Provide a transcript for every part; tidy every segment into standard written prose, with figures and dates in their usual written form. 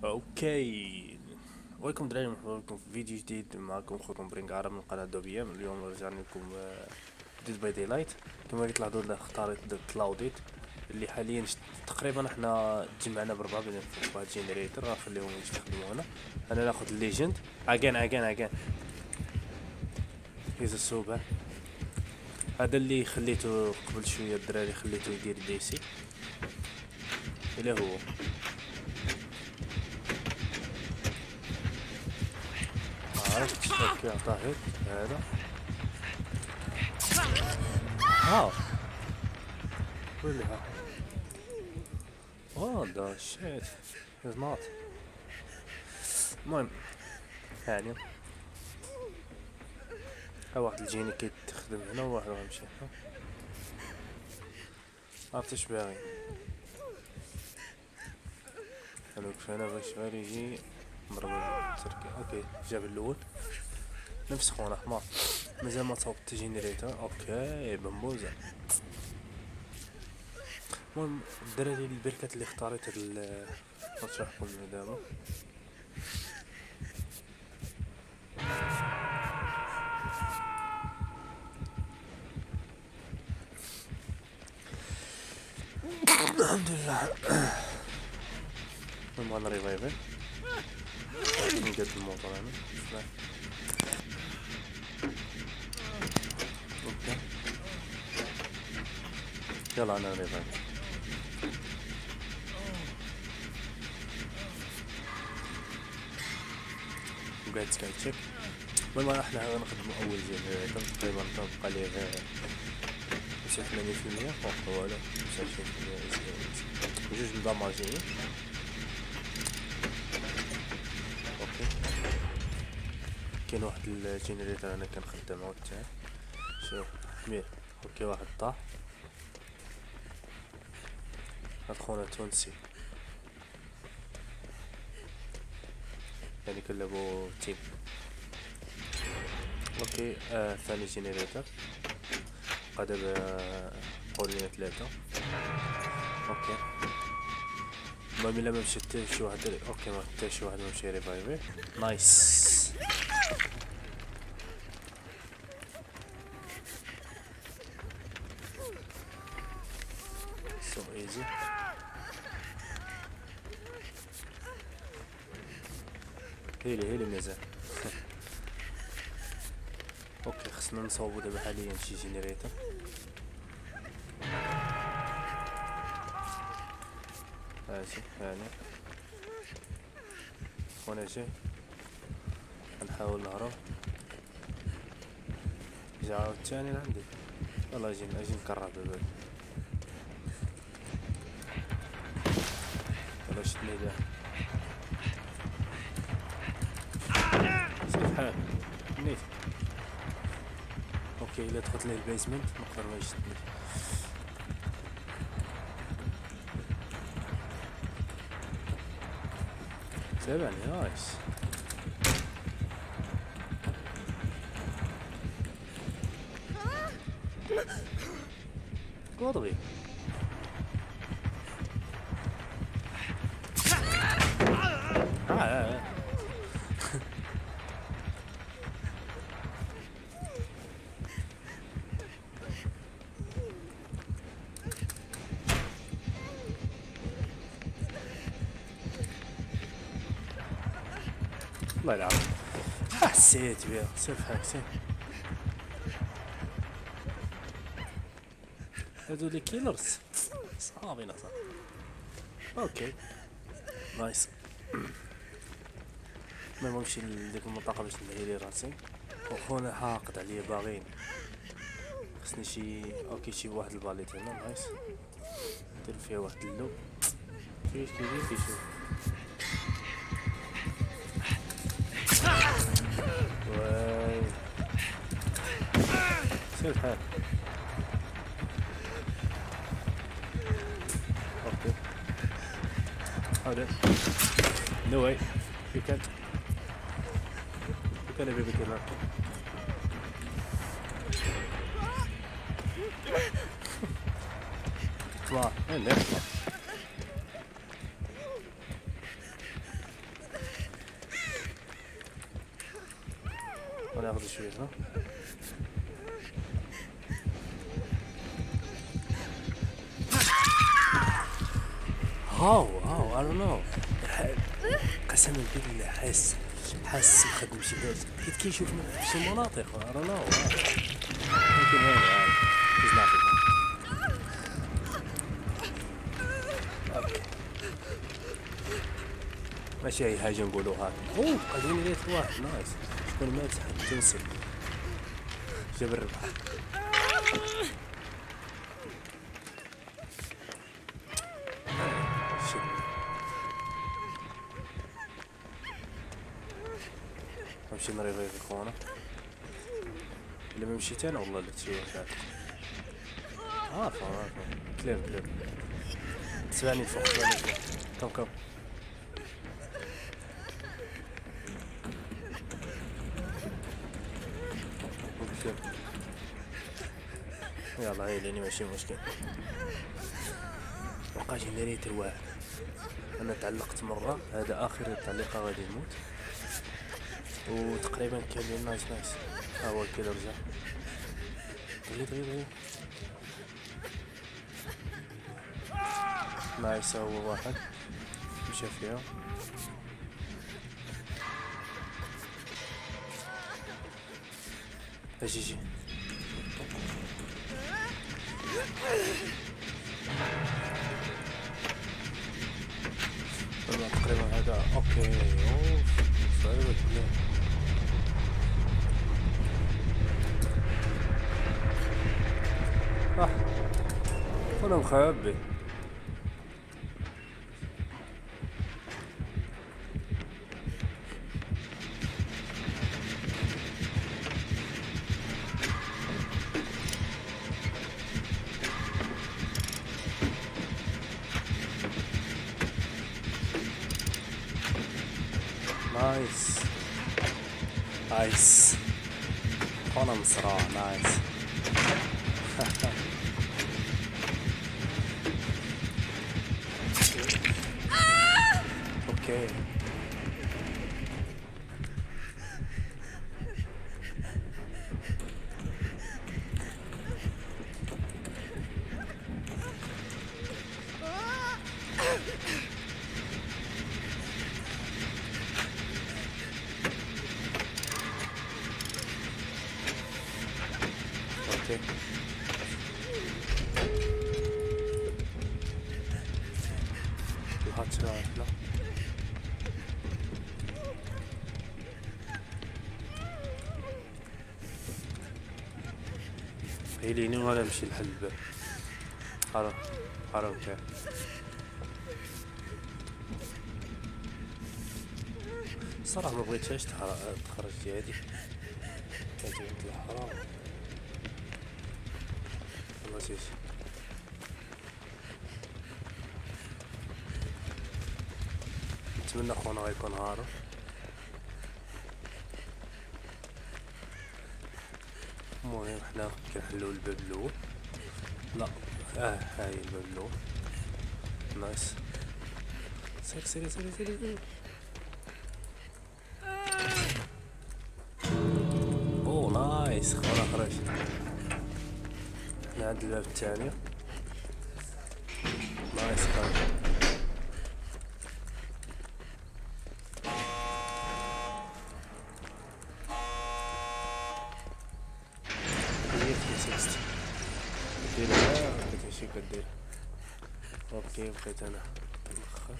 اوكي. ويلكم دراري، مرحبا بكم في فيديو جديد. معكم خوكم برينغارا من قناة دوبيام. اليوم رجعنا لكم ديد باي داي لايت. كما قلت لاحظوا اختاريت كلاوديت اللي حاليا تقريبا احنا تجمعنا بربعة بين واحد جينيريتر غنخليهم يستخدموا هنا. انا ناخذ الليجند اجين هيز السوبر. هذا اللي خليته قبل شوية الدراري، خليته يدير ديسي الى هو. عرفت اوكي، اعطاه هيك هذا. ها really ها. Oh the shit is not. المهم يعني ها واحد الجيني كيتخدم هنا وواحد غيمشي هنا. عرفت اش باغي. هذوك هنا باش غير يجي مرمي تركي. اوكي جاب الاول نفس خونا حمار. مازال ما صوبت جينيريتور. اوكي بمبوزة. المهم الدراري البركات اللي اختاريت هاد نشرحكم دابا. الحمد لله. المهم انا ريفايفل نقد الموتور انا. اوكي يلا انا ريفايفل. وقاعد سكاي تشيك. المهم احنا غنخدمو اول جينيريتور تقريبا تبقى ليه 85% فوق ولا 25% جوج مدمجين. اوكي كاين واحد الجينيريتور انا كنخدمو تاعي. شوف حمير. اوكي واحد طاح. هاد خونا تونسي يعني كلبو تيم. اوكي ثاني جينيريتور بقى دابا قولنا 3. اوكي المهم الا ما مشى حتى شي واحد. اوكي ما حتى شي واحد ما مشى ريفايفي. نايس. سو ايزي. هيلي مزال. اوكي خصنا نصاوبو دابا حاليا شي جينيريتور. هاجي هاني خونا جاي. غنحاول نهرب. جا عاوتاني لعندي. يلا اجي نكرر دابا. يلا شدني ليه. شوف حال نيت. اوكي الا دخلت ليه البيزمنت نقدر ما يشدنيش. تابعني نايس. قاضي الله يلعن. حسيت بيها سيف هاكسين. هادو لي كيلرز صعبين اصاحبي. اوكي نايس. المهم نمشي لديك المنطقة باش نبهيلي راسي. وخونا حاقد عليا باغين. خصني شي اوكي شي واحد الباليت هنا. نايس ندير فيها واحد اللو. كيدير كيشوف. واي سير الحال. اوكي حاضر. No way you can't. You can't be killer. اطلع وين اطلع. وناخذ شوية هنا. هاو I don't know. قسما بالله حاس مخدم شي درس حيت كيشوفنا في شي مناطق I don't know. يمكن هنا عادي he's laughing. ماشي اي حاجة نقولوها. اوه قادرين ريت واحد نايس. شكون مات تنسي جاب الربح. نمشي نريفيفي خونا. الا ما مشيت انا والله لا تشي واحد. عارفة كلير تسمعني الفوق كم يلا هاي لاني ماشي مشكل. مبقاش جنريتر واحد. انا تعلقت مرة هذا اخر تعليقة غادي نموت وتقريبا كان لي نايس ها هو كذا رجع. دغيا نايس هو واحد مشى فيها. اجي تقريبا هذا اوكي. اوف صعيبة كلها. انا مخبي. نايس انا مصراع نايس. اوكي لا هيليني ولا نمشي لحل الباب. حرام كاع. الصراحة ما بغيتهاش تخرج هادي كانت مثل حرام والله. سيش نتمنى خونا غيكون عارف. المهم حنا كنحلو الباب الاول. لا هاي الباب الاول نايس. سيري اوه نايس خونا خرج. حنا عند الباب الثاني نايس خرج. كدير اوكي بقيت انا مؤخر.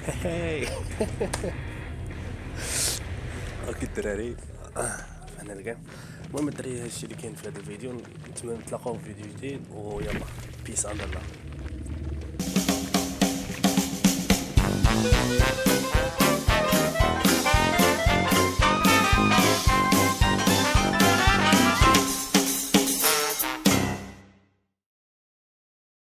اوكي الدراري، انا الكاع. المهم الدراري، هادشي اللي كاين في هذا الفيديو. نتمنى نتلاقاو في فيديو جديد، ويلا بيس اند الله.